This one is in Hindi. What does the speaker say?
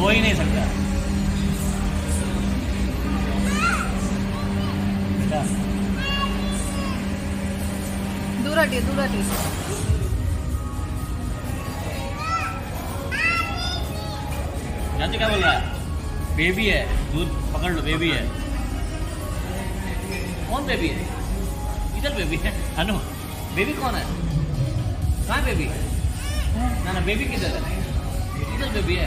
हो ही नहीं सकता। बेटा दूर हटिए, दूर हटिए। जानते क्या बोल रहा है? बेबी है, दूध पकड़ लो, बेबी है। कौन बेबी है? इधर बेबी है। अनु, बेबी कौन है? कहाँ बेबी? ना ना, बेबी किधर है? इधर बेबी है।